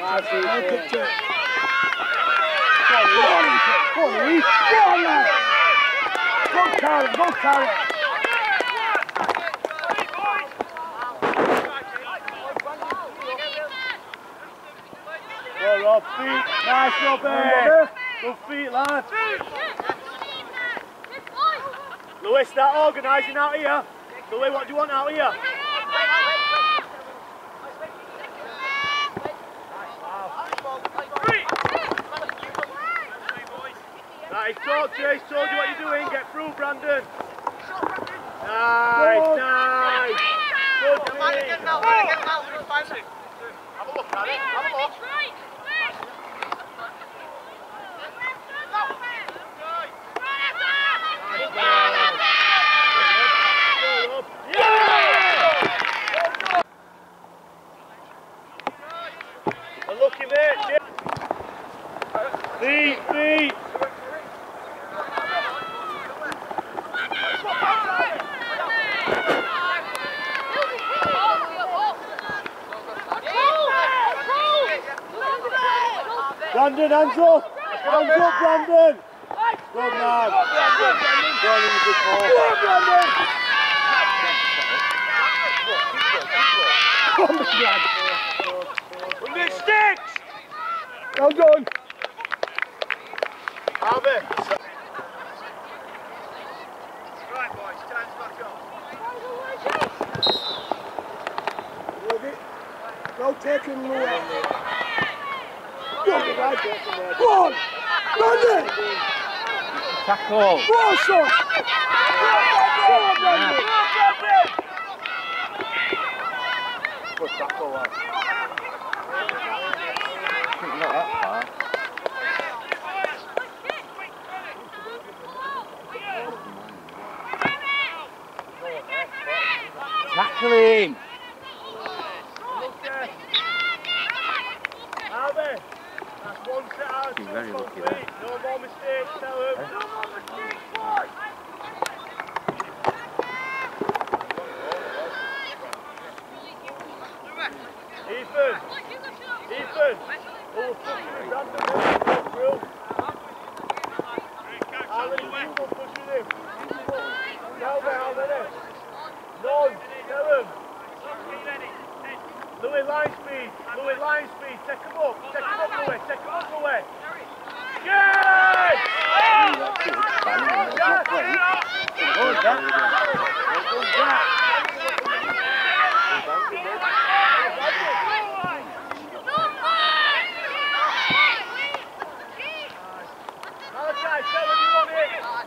Go, Carrot! Well, Rob, feet. Nice, Robbie. Good feet, lad. Lewis, start organising out here. Louis, what do you want out here? Right, he's told you what you're doing. Get through, Brandon. Nice, nice. Good feet. Have a look at it. Have a look. Unlucky, mate. Feet, feet. Brandon, hands up! Hands up, Brandon! Good man! Go on, you good ball. Go on, Brandon! Come on, Brad! When it sticks! Well done! Harvey! Right, boys, time's back up. Rotating Louis. Go on! Brandon! Tackle! Go on, son! Go on, Brandon! Good tackle, lad. Not that far. Tackling! Harvey! That's one set out. He's very lucky there. No more mistakes, tell him. No more mistakes, boys! Ethan! Ethan! Oh, pushing him, Brandon. Through. Harvey, you go pushing him. Tell me how many. None. Tell him. Louis, line speed. Louis, line speed. Take him up. Take him up, Louis. Take him up, Louis. Yes! Malachi, tell him you want it.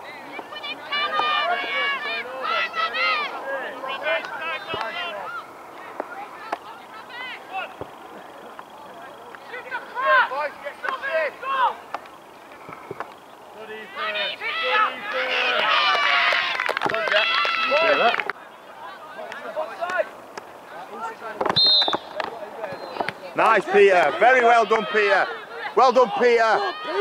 Boys, get some shit. Good Ethan. Good Jack. Nice, Peter. Very well done, Peter. Well done, Peter.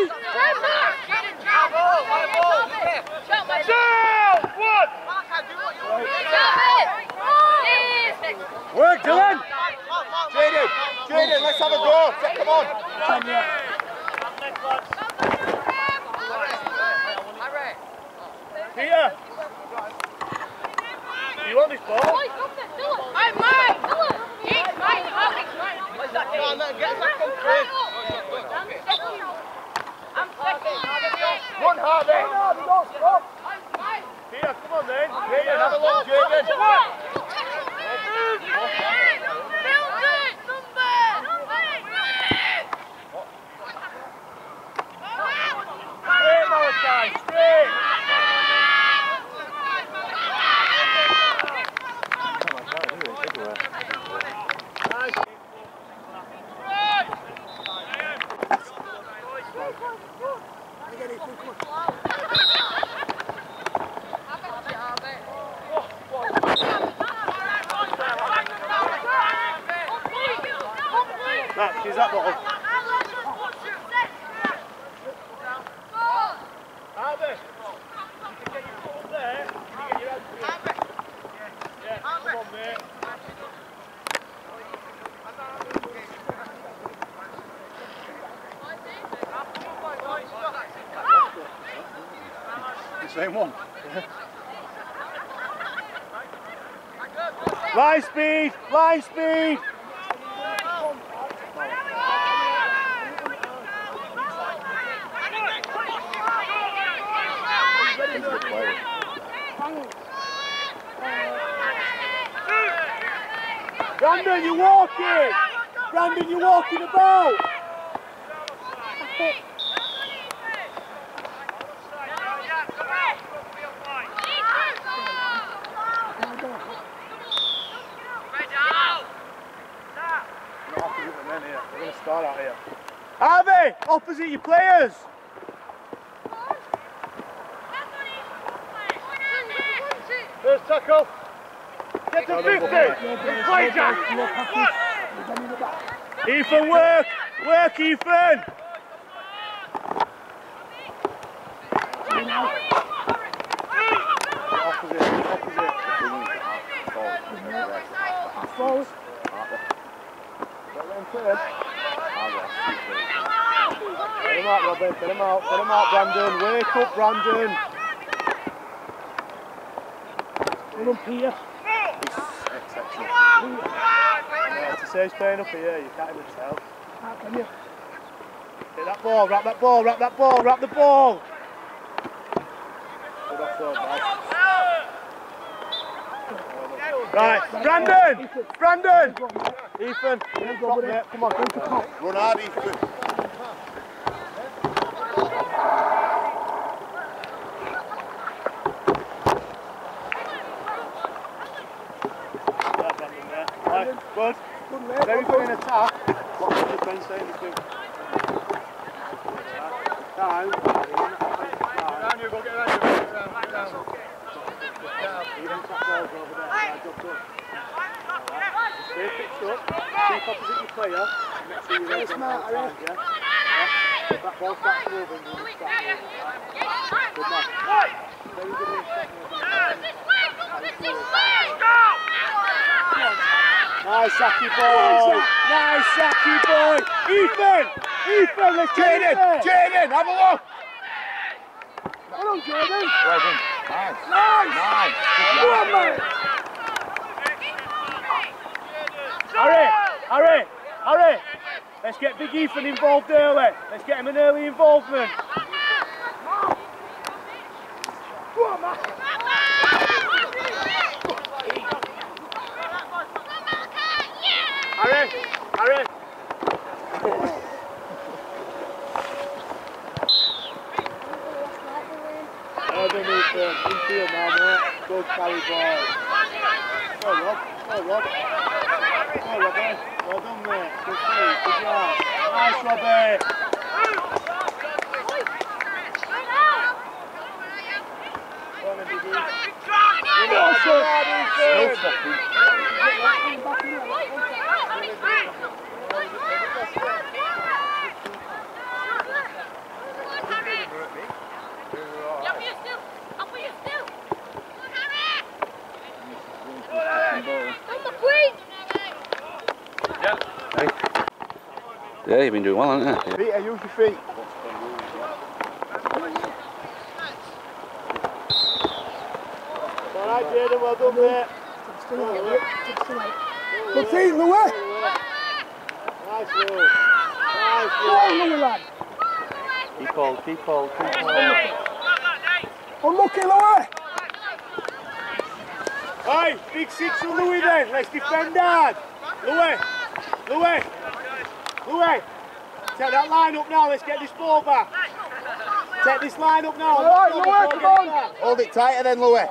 Work, Dylan. Jaden, let's have a go. Come on. Peter. You want this ball? I'm mine. Run, Harvey. Don't stop. Peter, come on then. Peter, have a look, Jaden. Straight, Malachi, straight. Max, use that bottle. Harvey, you can get your foot up there, you can get your head through. Yeah, come on mate. Same one. Line speed, line speed. He's a good player. Brandon, you're walking. Brandon, you're walking about. We're going to start out here. Harvey, opposite your players. First tackle. Get to 50. Play, Jack. Ethan, work. Work, Ethan. Opposite. Get him out, Robin. Get him out. Get him out, Brandon. Wake up, Brandon. Come on, Peter. Exceptional. Yeah, to say he's playing up here, you can't even tell. Can you? Get that ball, wrap that ball, wrap that ball, wrap the ball. Good offload, guys. Right, Brandon! Brandon! Ethan, drop it. Come on, Run hard, Ethan. Right, good. Very good in attack. What's the defence saying? Down. Down, you go get around. Even if that ball's over there, right, job done. Stay fixed up, keep opposite your player, make sure you're ready on both sides, yeah? If that ball starts moving, then you start moving. Good man. Very good in Nice Saki boy! Nice Saki boy! Ethan! Ethan, let's get it! Jaden, have a look! Come on, Jordan! Well done. Nice. Nice! Nice. Come on, man! Hurry! Hurry! Hurry! Let's get Big Ethan involved early. Let's get him an early involvement. Go on, man! Hurry! Hurry! Underneath him, infield now, mate. Good carry ball. Go, Rob. Go, Rob. Go, Robbie. Well done, mate. Good play. Good job. Nice, Robbie. Go on, Biggie. Awesome. No stopping. Yeah, you've been doing well, haven't you? Peter, use your feet. Alright, Jaden, well done, mate. Good feet, Louis. Nice, Lou. Nice, Lou. lad. Keep hold, keep hold, keep hold. Unlucky, Louis. Hey, big six for Louis then. Let's defend hard. Louis. Louis. Louis. Take that line up now. Let's get this ball back. Take this line up now. Alright, Louis, come on. Hold it tighter then, Louis.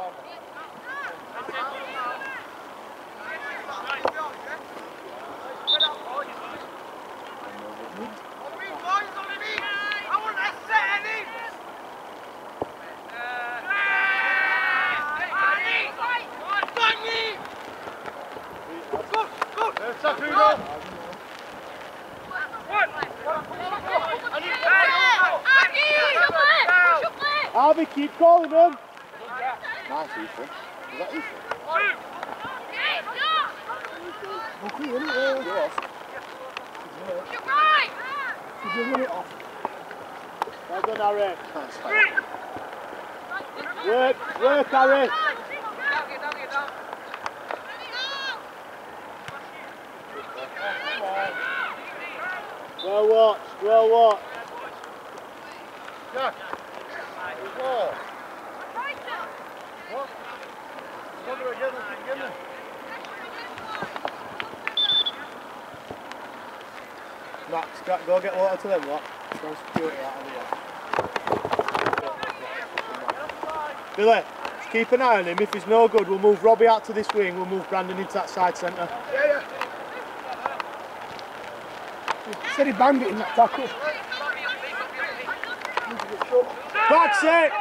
Harvey, keep calling him. Nice, Ethan. Is that Ethan? Well done, Harry. Work, Harry. Well watched, well watched. Jack. Ball. What? Again. Max, go get water to them, what? Go security out of here. Billy, just keep an eye on him. If he's no good, we'll move Robbie out to this wing, we'll move Brandon into that side centre. Yeah. He said he banged it in that tackle. Back's it!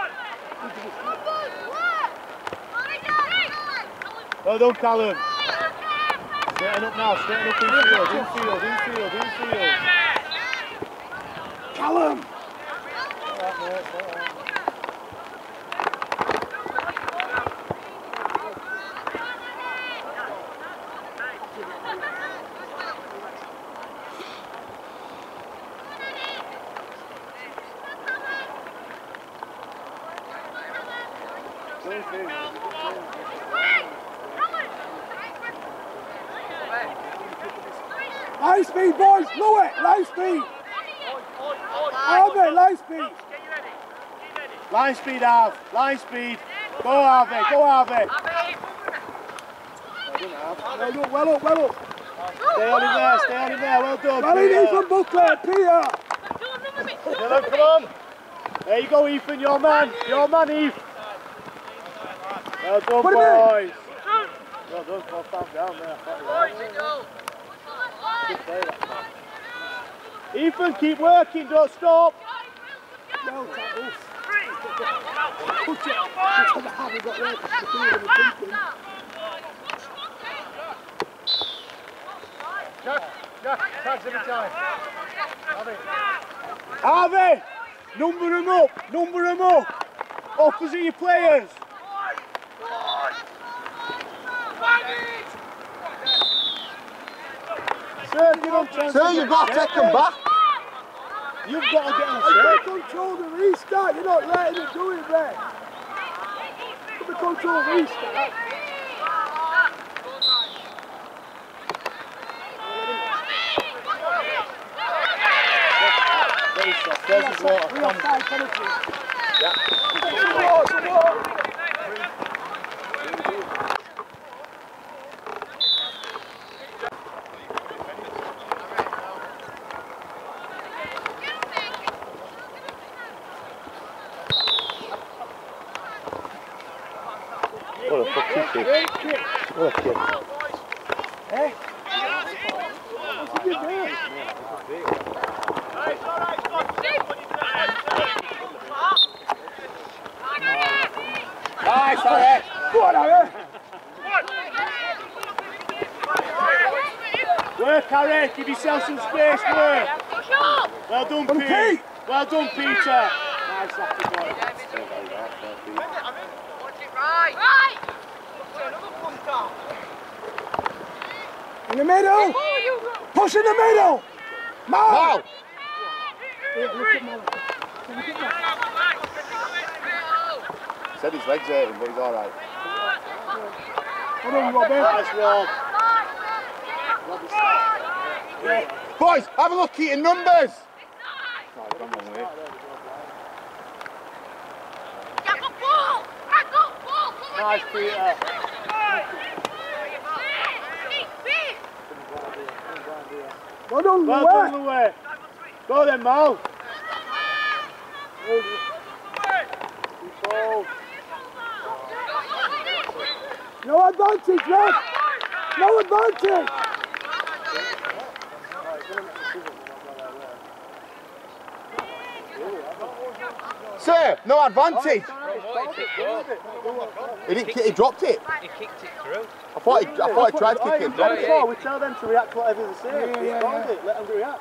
Well done, Callum. Straighten up now, straighten up infield. Callum! Alright, mate, alright. Line speed, boys! Lower! Line speed! Harvey, line speed! Line speed, Harv. Line speed. Go, Harvey. Go, Harvey. Well up. Stay on him there. Well done. Well in from Buckley, Peter! Dylan, come on. There you go, Ethan. Your man, Eve. Well done, boys. Well done. Well down there. Good play, that. Ethan, keep working. Don't stop. No tackles. Push it. Just have a hammer got there. Jack, tags every time. Harvey, number them up. Opposite your players. Sir, You've got to take them back. You've got to get them, You sir. control the restart. You're not letting it do it, man. You control the restart. Very soft. There's his water. Three offside penalties. Yeah. What a fucking kick. What a kick. Eh? What's he doing there? Nice, Harry. Go on, Harry. Work, Harry. Give yourself some space, work. Well done, Pete. Pete. Well done, Peter. Nice, lucky boy. In the middle. Push in the middle. Mal. Said his legs hurt him, but he's all right. Come on, Robbie. Nice, Rob. Boys, have a look at your numbers. Nice, Peter. Well done, Well Louis. done, Louis. Go then, Mal. No advantage, Red. No advantage. Sir, no advantage. He dropped it. He kicked it through. I thought he tried to kick it. Before, we tell them to react to whatever they say. He's called it. Let them react.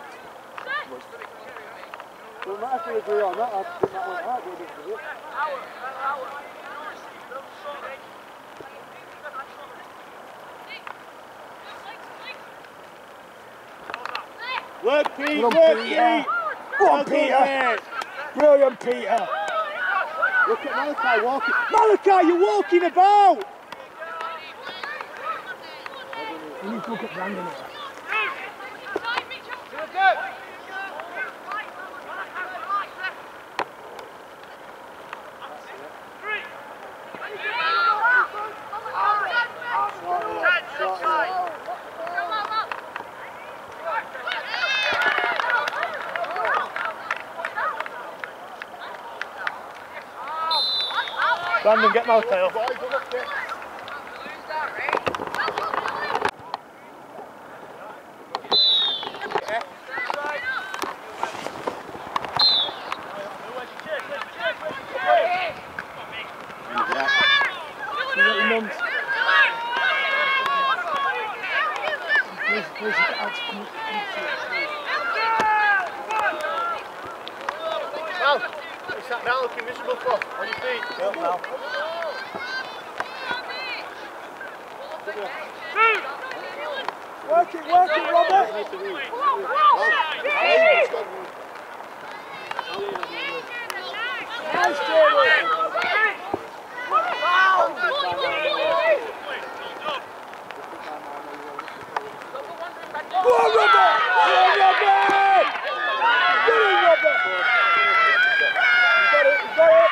Doesn't matter if we agree or not. I think that went right. But it didn't do it. Work, Pete. Well Work, done, Peter. Pete. Go on, Peter. Brilliant, Peter. Look at Malachi walking. Malachi, you're walking about! You need to look at Brandon here. Brandon, get Malachi off. Mal, you sat down looking miserable for? On your feet? Yep, Mal. Work it, Robert! Nice, Jamie! Go on, Robert! Go on, Robert! Get in, Robert! You got it, you got it!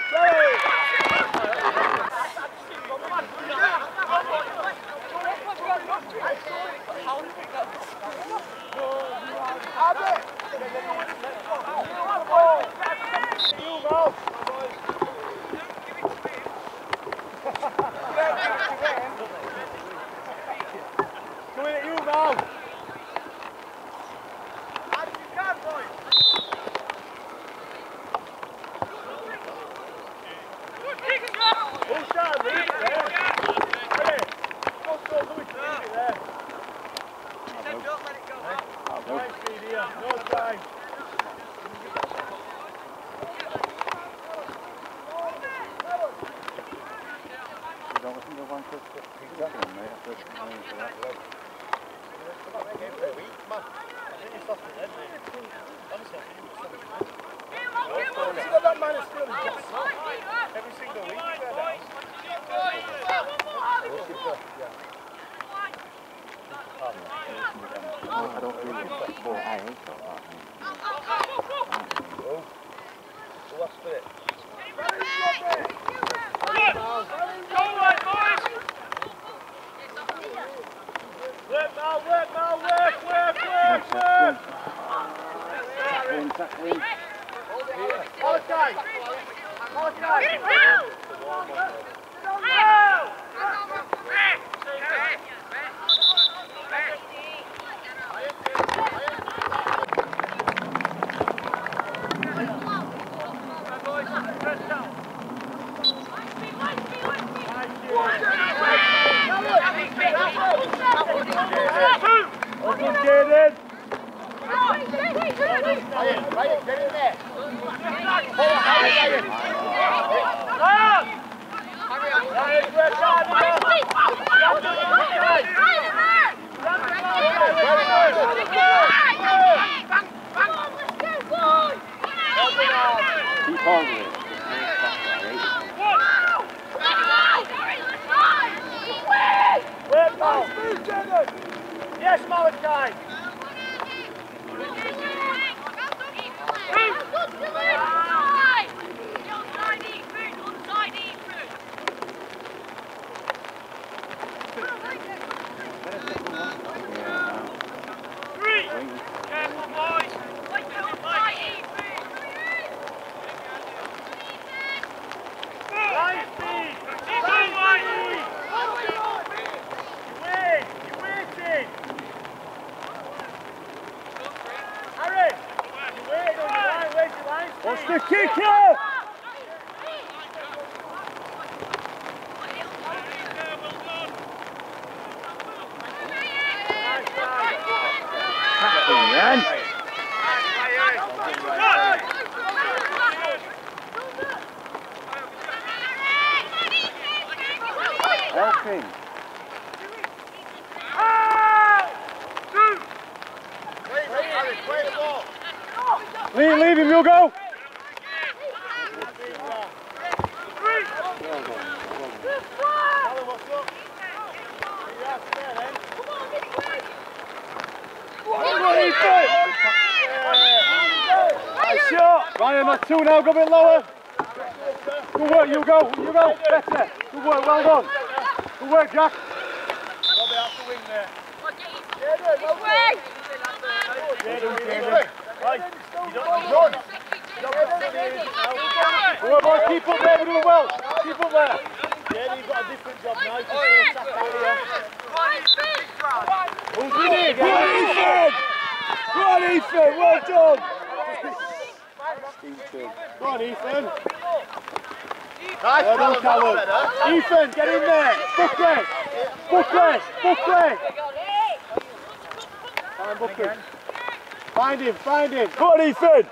Coming at you, Mal! Push that, leave it there. Ready? Don't leave it there. Don't let it go. Nice speed here, no time. You don't listen to one quick second, mate. I just come in for that. Come on, game for a week, man. I think you're soft in head, mate. Honestly, I think you're soft in head. See what that man is still Every single week, you're there. I don't really football. I hate that. Oh, what's for it? Work, Mal, work, Mal, work! Tackling. Malachi! Keep on with it. Work, Mal! Yes, Malachi! What's the kicker? Helping. Leave him, you'll go. Well done. Alan, what's up? You out there then? Nice shot! Ryan, that's 2 now, go a bit lower. Good work, you go, better. Good work, well done. Good work, Jack. Robbie out the wing there. Good work, boys, keep up there, we're doing well. Keep up there. Yeah, you've got a different job now. You can attack out here. Who's with it? Go on, Ethan, well done. Go on, Ethan. Nice, Well done, Callum. Ethan, get in there. Buckley. Find him. Go on, Ethan.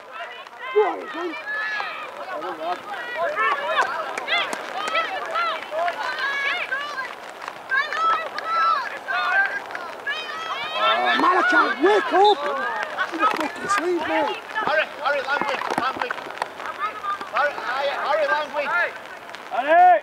Malachi, wake up! You're fucking asleep, mate. Hurry, Langway. Hurry, Langway. Allez!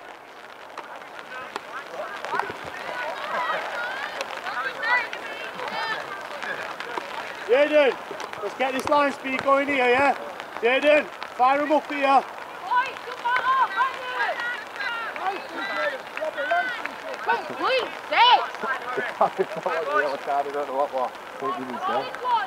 Jaden, let's get this line speed going here, yeah? Jaden, fire him up here. Complete six. Yellow card, I don't know what. What did he say?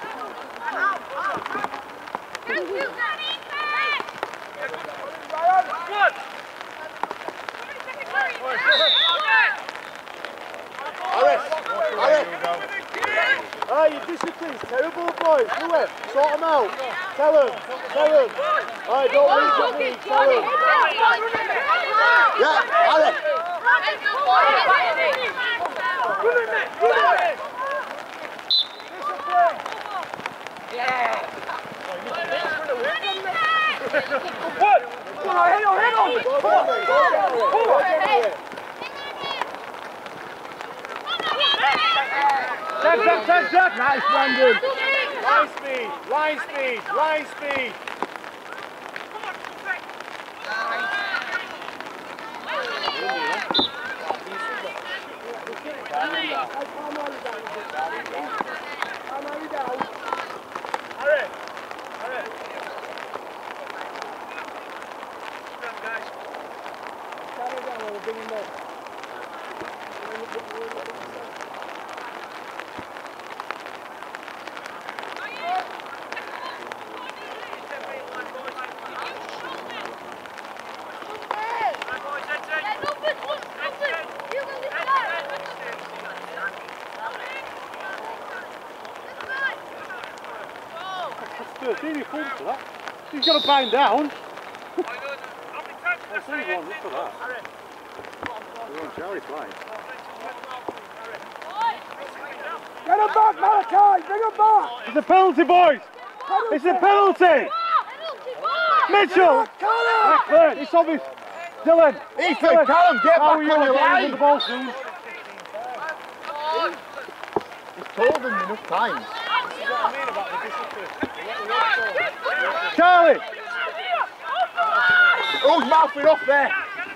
Ah, your discipline's terrible, boys. Do it. Sort them out. Tell them. Alright, don't leave the league. Tell them. Yeah, Alex. Jack. Nice, Brandon. Line speed. He's got to bang down. I'll see one for that. You're on Charlie's line. Get him back, Malachi! Bring him back! It's a penalty, boys! It's a penalty! Mitchell! Excellent! It's obvious. Dylan! Ethan, Callum, get back on your The line. ball soon. He's told them enough times. Charlie! Who's mouthing off there?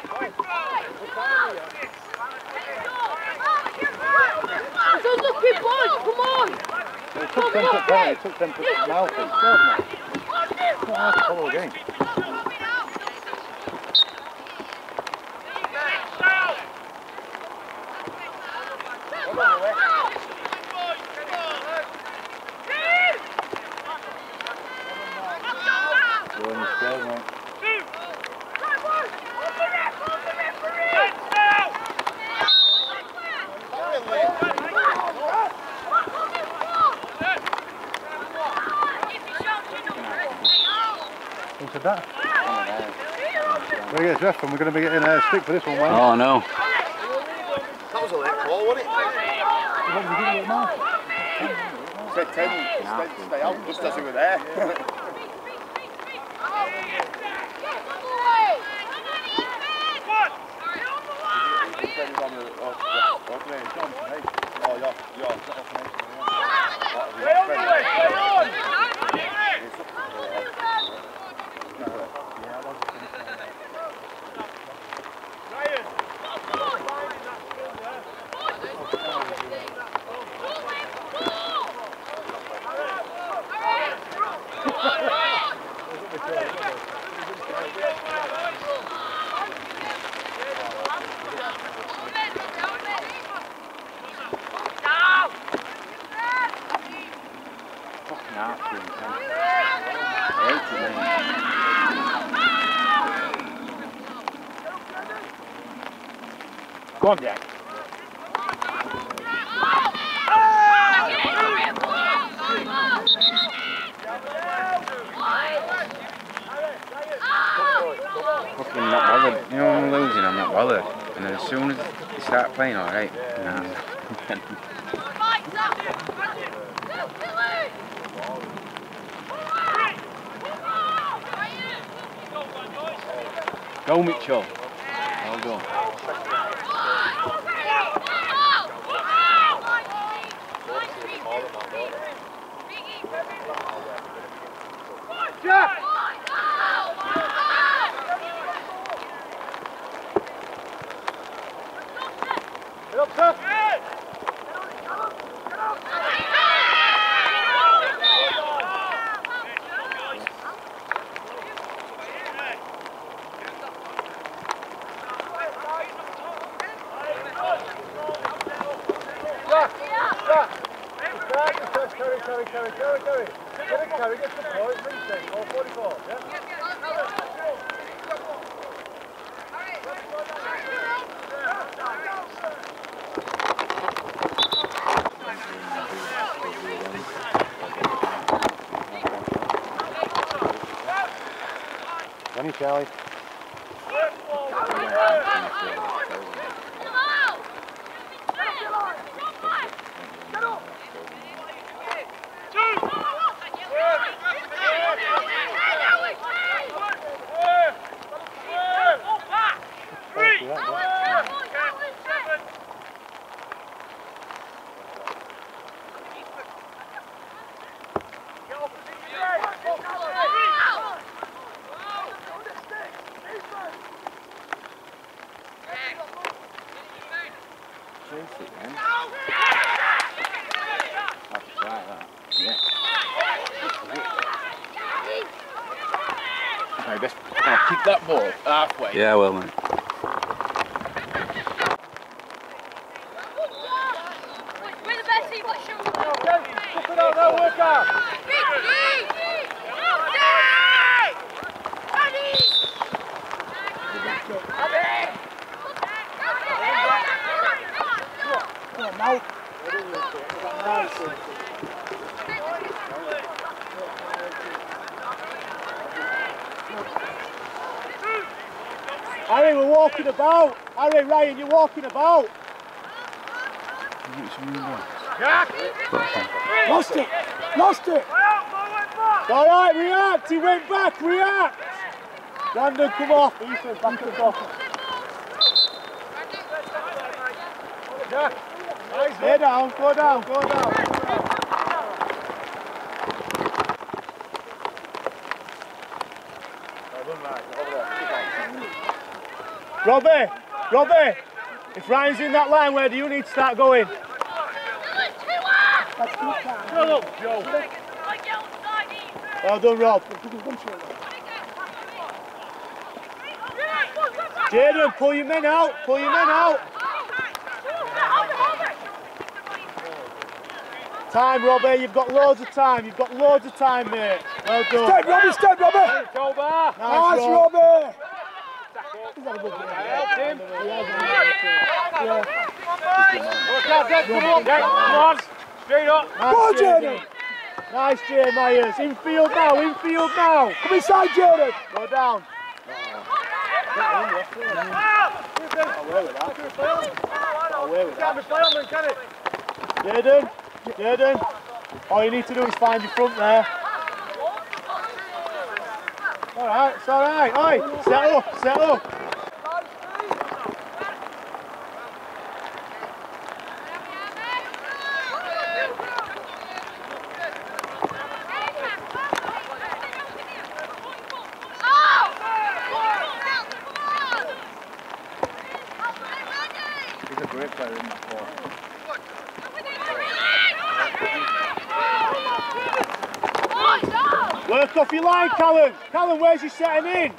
It's a lucky boys, come on! It took them to play, it took them to mouth and stuff, man. It's not hard to follow a game. Going to scale, mate. What's that? We're going to get ref and we're going to be getting a stick for this one, mate. Oh no. That was a late call, wasn't it? Said 10, stay out, just as we were there. Fucking nasty. I hate it, man. Go on, Jack. Fucking not bothered. You know, when I'm losing, I'm not bothered. And then as soon as you start playing alright, nah. Go, Mitchell. Well done. Jack! Get up, sir! Carry. Get the point, reset, 444, yeah? Johnny Charlie. Okay, best kick that ball halfway. Yeah, well, mate. We're the best team, let's show them. Look it out now, work out! Come on now. Harry, we're walking about. Harry, Ryan, you're walking about. Jack! Lost it. Lost it. All right, react. He went back. React. Brandon, come off. Ethan, back and off. Jack. Stay down. Go down. Go down. Robbie, if Ryan's in that line, where do you need to start going? Shut up, Joe. Well done, Rob. Jaden, pull your men out. Pull your men out. Time, Robbie. You've got loads of time. You've got loads of time, mate. Well done. Step, Robbie. Step, Robbie. Nice, Robbie. He's had a good game. Help him. Yeah. Work out, Dad. Come on. Come on. Straight up. Go, Jaden. Nice, Jay Myers. Infield now. Infield now. Come inside, Jaden. Go down. Jaden, all you need to do is find your front there. Alright, it's alright. Oi, set up. He's a great player in that ball. Work off your line, Callum. Callum, where's you setting in?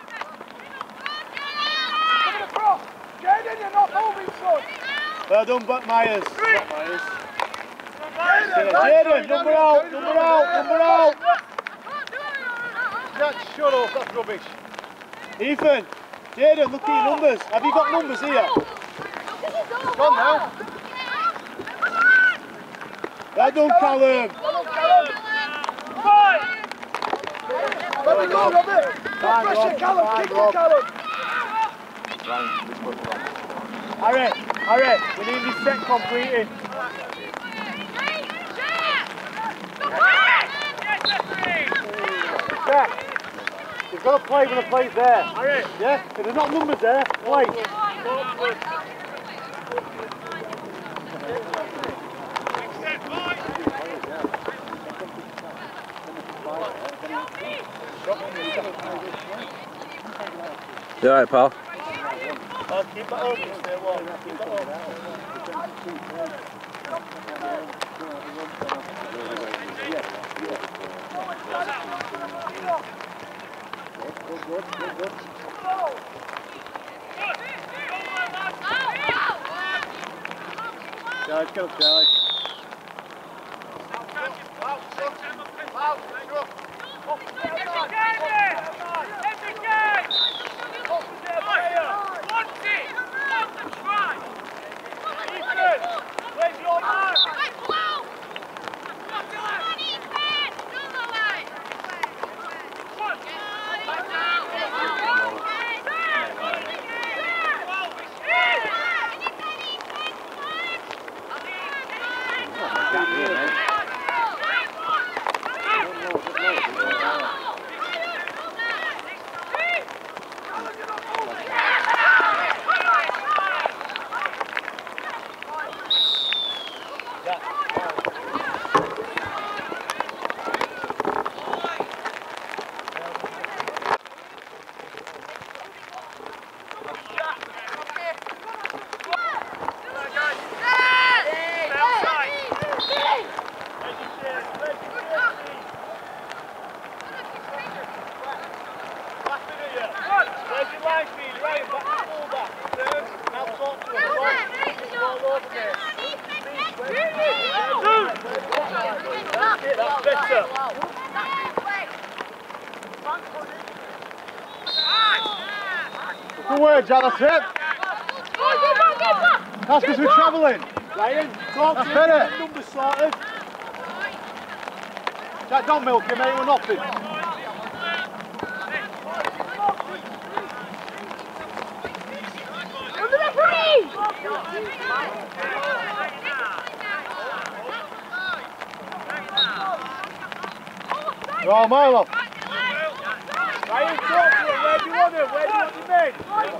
Coming across. Jaden, you're not moving, son. Well done, Buck Myers. Jaden, number out, number out, number out. Jack, shut up, that's rubbish. Ethan, Jaden, look at your numbers. Have you got numbers here? Gone now. Well done, Callum. Let me go, Robert. Don't pressure, Callum. Kick him, Callum. Harry, we need this set completed. Jack, you've got to play when the play's there. Harry. Yeah? If there's not numbers there, play. You alright, pal? Oh, keep that open, stay warm. Keep that open. Guys, get up, Charlie. Where's your man? Good word, Jack, that's it. That's because we're travelling. Ryan, talk That's to better. him, numbers sorted. Jack, don't milk him, mate, we're nothing. Oh, Milo. Ryan, talk to him. Where do you want him? Where do you want him in?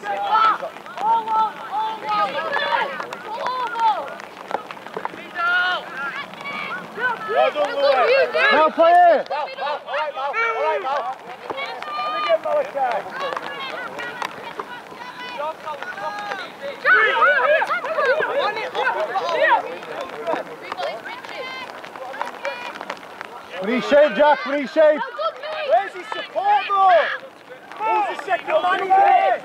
Well done, Louis. Now play here. All right, Mal. Let me get Malachi. We need shape, Jack, we need shape. Where's his support, though? Who's the second man in there?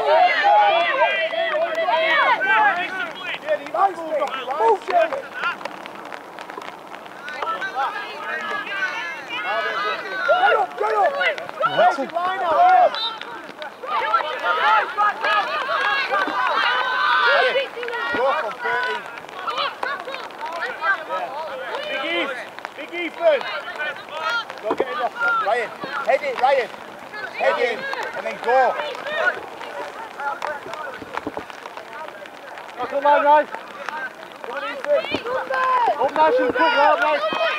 Get up! Where's his line out here? Big Ethan. Go get it off. Ryan, head it, Ryan. Head in, and then go. Back on line, guys. Up nice and quick, up nice.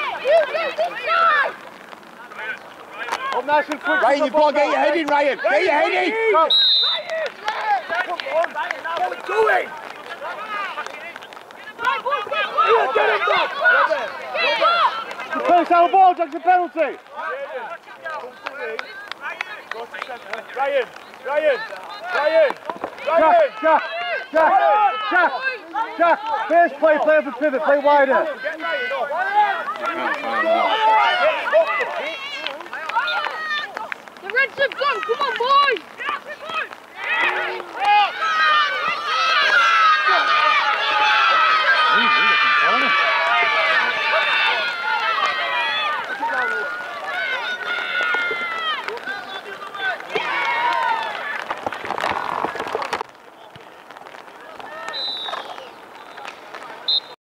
Up nice and quick. Ryan, you've got to get your head in, Ryan. Get your head in. Come Get it going. Get him back. The first out of ball, Jack's a penalty. Ryan. Jack, first play for pivot, play wider. Get Ryan off. I can't find that.